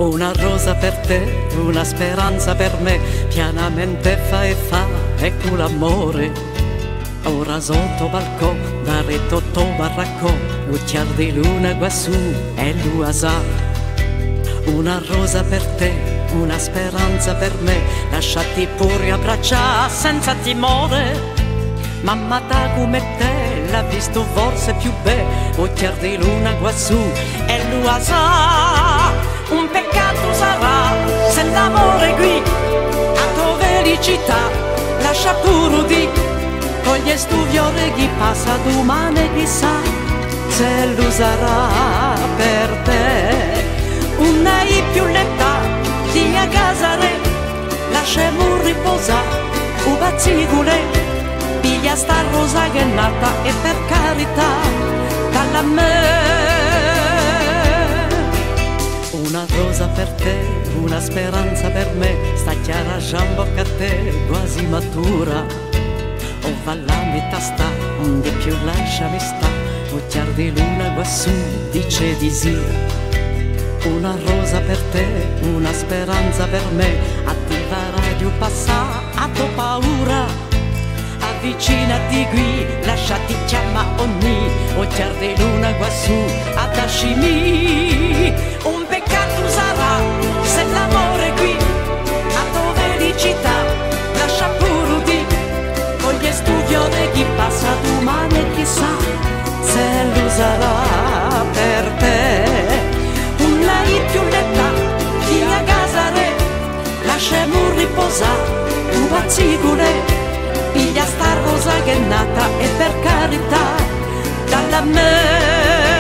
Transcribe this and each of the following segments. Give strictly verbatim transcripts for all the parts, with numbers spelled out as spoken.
Una rosa per te, una speranza per me, pianamente fa e fa, ecco l'amore. Ora sotto balcone, da retto barracco, lucciar di luna quassù e lua sa. Una rosa per te, una speranza per me, lasciati pure abbracciare senza timore. Mamma ta come te, l'ha visto forse più be, occhiar di luna quassù e lua sa. Un peccato sarà se l'amore qui a tua felicità lascia pure di con gli studiori chi passa domani chissà se lo sarà per te. Una i più letta di a casa re lasciamo riposare un pazzicule piglia sta rosa che è nata e per carità dalla me. Una rosa per te, una speranza per me, sta chiara giambocca a te, quasi matura. O va la metà sta, onde più lasciami sta, occhiar di luna quassù dice di sì. Una rosa per te, una speranza per me, attiva radio passa a tua paura. Avvicinati qui, lasciati chiama ogni, occhiar di luna quassù ad ascimi. Un peccato sarà se l'amore qui a tua felicità lascia pure di con gli studioni chi passa domani e chissà se lo sarà per te. Una i più letta chi a casa re lasciamo riposare un pazzicule piglia sta rosa che è nata e per carità dalla me.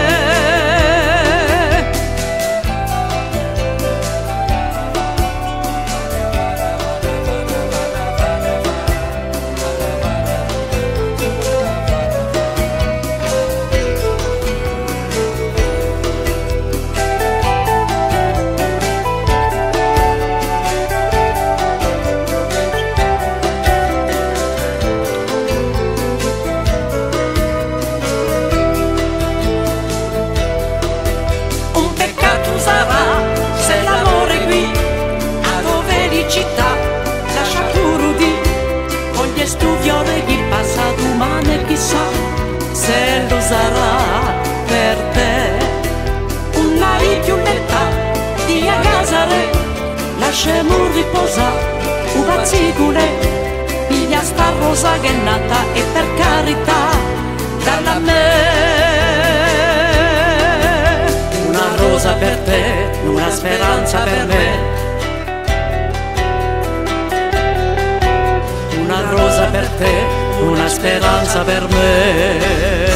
Lascia pure di con gli studioni chi passa domani e chissà se lo sarà per te. Una i più letta di a casa re lasciamo riposare un pazzicule piglia sta rosa che è nata e per carità dalla me. Una rosa per te, una speranza per me. Una rosa per te, una speranza per me.